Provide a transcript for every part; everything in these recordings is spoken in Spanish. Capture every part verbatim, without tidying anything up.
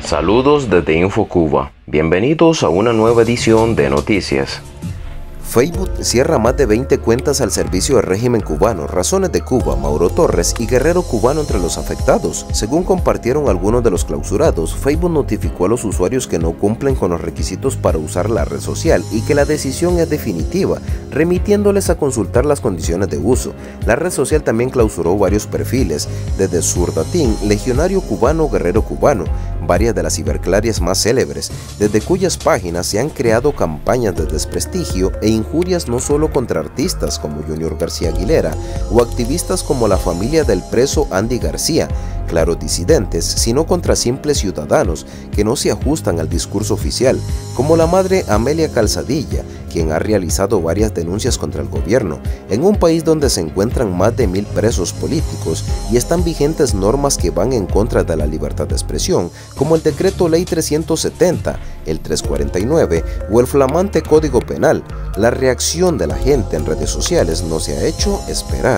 Saludos desde InfoCuba. Bienvenidos a una nueva edición de Noticias. Facebook cierra más de veinte cuentas al servicio del régimen cubano. Razones de Cuba, Mauro Torres y Guerrero Cubano entre los afectados. Según compartieron algunos de los clausurados, Facebook notificó a los usuarios que no cumplen con los requisitos para usar la red social y que la decisión es definitiva, remitiéndoles a consultar las condiciones de uso. La red social también clausuró varios perfiles, desde Zurdatín, Legionario Cubano, Guerrero Cubano, varias de las ciberclarias más célebres, desde cuyas páginas se han creado campañas de desprestigio e injurias no solo contra artistas como Junior García Aguilera o activistas como la familia del preso Andy García, claros disidentes, sino contra simples ciudadanos que no se ajustan al discurso oficial, como la madre Amelia Calzadilla, quien ha realizado varias denuncias contra el gobierno, en un país donde se encuentran más de mil presos políticos y están vigentes normas que van en contra de la libertad de expresión, como el Decreto Ley trescientos setenta, el trescientos cuarenta y nueve o el flamante Código Penal. La reacción de la gente en redes sociales no se ha hecho esperar.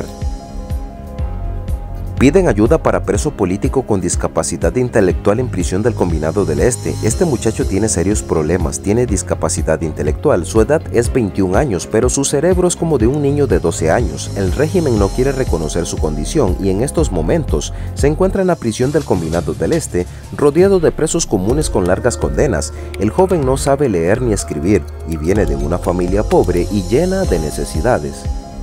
Piden ayuda para preso político con discapacidad intelectual en prisión del Combinado del Este. Este muchacho tiene serios problemas, tiene discapacidad intelectual, su edad es veintiún años, pero su cerebro es como de un niño de doce años. El régimen no quiere reconocer su condición y en estos momentos se encuentra en la prisión del Combinado del Este, rodeado de presos comunes con largas condenas. El joven no sabe leer ni escribir y viene de una familia pobre y llena de necesidades.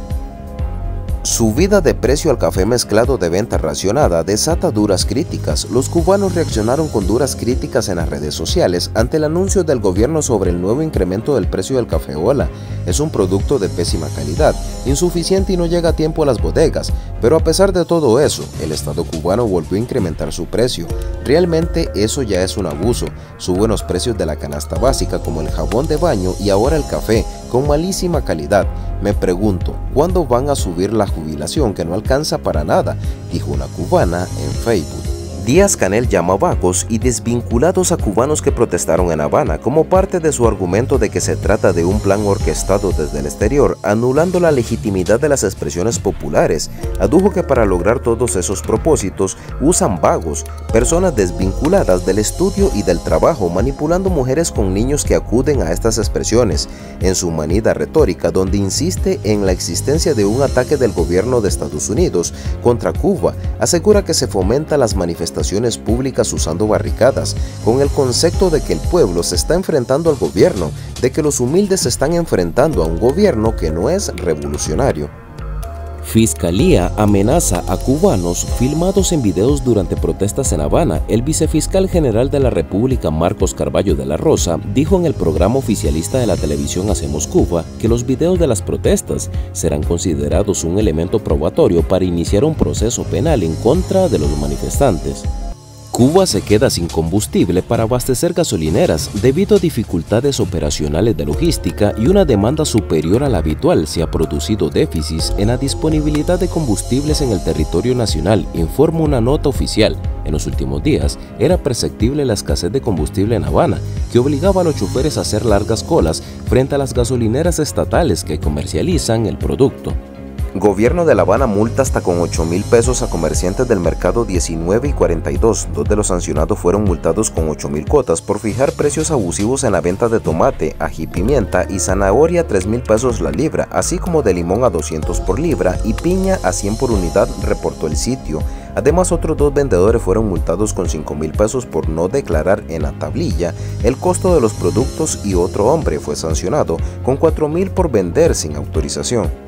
Subida de precio al café mezclado de venta racionada desata duras críticas. Los cubanos reaccionaron con duras críticas en las redes sociales ante el anuncio del gobierno sobre el nuevo incremento del precio del café Ola. Es un producto de pésima calidad, insuficiente y no llega a tiempo a las bodegas, pero a pesar de todo eso, el Estado cubano volvió a incrementar su precio. Realmente eso ya es un abuso. Suben los precios de la canasta básica como el jabón de baño y ahora el café, con malísima calidad. Me pregunto, ¿cuándo van a subir la jubilación que no alcanza para nada?, dijo una cubana en Facebook. Díaz-Canel llama vagos y desvinculados a cubanos que protestaron en Habana como parte de su argumento de que se trata de un plan orquestado desde el exterior, anulando la legitimidad de las expresiones populares. Adujo que para lograr todos esos propósitos usan vagos, personas desvinculadas del estudio y del trabajo, manipulando mujeres con niños que acuden a estas expresiones. En su manida retórica, donde insiste en la existencia de un ataque del gobierno de Estados Unidos contra Cuba, asegura que se fomenta las manifestaciones públicas usando barricadas, con el concepto de que el pueblo se está enfrentando al gobierno, de que los humildes se están enfrentando a un gobierno que no es revolucionario. Fiscalía amenaza a cubanos filmados en videos durante protestas en Habana. El vicefiscal general de la República, Marcos Carballo de la Rosa, dijo en el programa oficialista de la televisión Hacemos Cuba que los videos de las protestas serán considerados un elemento probatorio para iniciar un proceso penal en contra de los manifestantes. Cuba se queda sin combustible para abastecer gasolineras debido a dificultades operacionales de logística y una demanda superior a la habitual. Se ha producido déficits en la disponibilidad de combustibles en el territorio nacional, informa una nota oficial. En los últimos días era perceptible la escasez de combustible en Habana, que obligaba a los choferes a hacer largas colas frente a las gasolineras estatales que comercializan el producto. Gobierno de La Habana multa hasta con ocho mil pesos a comerciantes del mercado diecinueve y cuarenta y dos. Dos de los sancionados fueron multados con ocho mil cuotas por fijar precios abusivos en la venta de tomate, ají, pimienta y zanahoria a tres mil pesos la libra, así como de limón a doscientos por libra y piña a cien por unidad, reportó el sitio. Además, otros dos vendedores fueron multados con cinco mil pesos por no declarar en la tablilla el costo de los productos y otro hombre fue sancionado con cuatro mil por vender sin autorización.